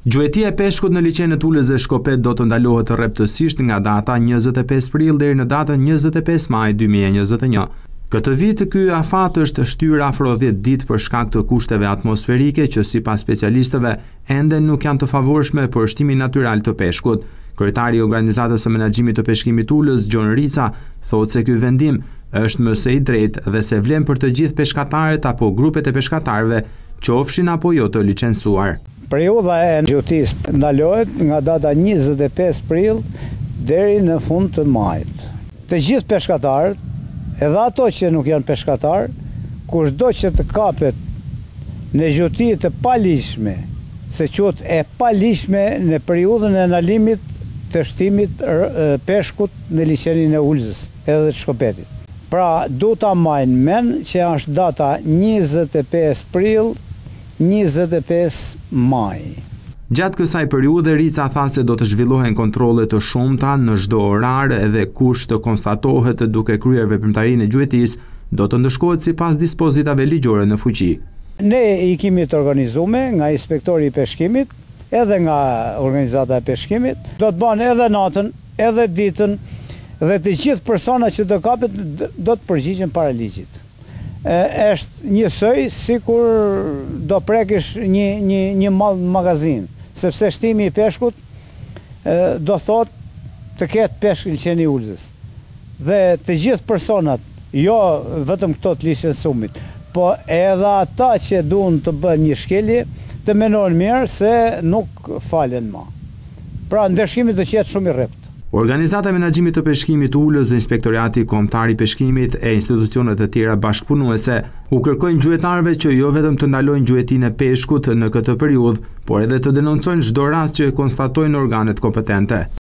Gjuetia e peshkut në liçenin e Ulës dhe Shkopet do të ndalohet rreptësisht nga data 25 prill deri në datën 25 maj 2021. Këtë vit ky afat është shtyr afro 10 ditë për shkak të kushteve atmosferike që sipas specialistëve ende nuk janë të favorshme për shtimin natyral të peshkut. Kryetari i Organizatës së Menaxhimit të Peshkimit Ulës, Gjon Rica, thotë se ky vendim është më së i drejtë dhe se vlen për të gjithë peshkatarët apo grupet e peshkatarëve, qofshin apo jo të licencuar. Periudha e nxuhtisë ndalohet nga data 25 prill deri në fund të majit. Të gjithë peshkatarët, edhe ato që nuk janë peshkatar, kushdo që të kapet në nxuhti të palishme, se quhet e palishme në periudhën e ndalimit të shtimit peshkut në liçenin e Ulës edhe të Shkopetit. Pra, du ta majnë mend që është data 25 prill 25 maj. Gjatë kësaj periudhe, Rica tha se do të zhvillohen kontrolle të shumta në çdo orar edhe kush të konstatohet duke kryer veprimtarinë e gjuetisë do të ndëshkohet sipas dispozitave ligjore në fuqi. Ne i kemi të organizuar nga inspektori i peshkimit, edhe nga organizata e peshkimit, do të banë edhe natën, edhe ditën, dhe të gjithë persona që do kapet do të përgjigjen para ligjit. Është njësoj sikur do prekësh një mall magazin, sepse shtimi i peshkut do thotë të ketë peshk liçeni i Ulës. Dhe të gjithë personat, jo vetëm këto të licencumit, po edhe ata që duan të bëjnë një shkelje, të menojnë mirë se nuk falen më. Pra ndërshkimi do qetë shumë i rrept. Organizata e Menaxhimit të Peshkimit Ulës dhe Inspektorati Kombëtar i Peshkimit e institucionet e tjera bashkëpunuese u kërkojnë gjuetarëve që jo vetëm të ndalojnë gjuetinë e peshkut në këtë periudhë, por edhe të denoncojnë çdo rast që konstatojnë organet kompetente.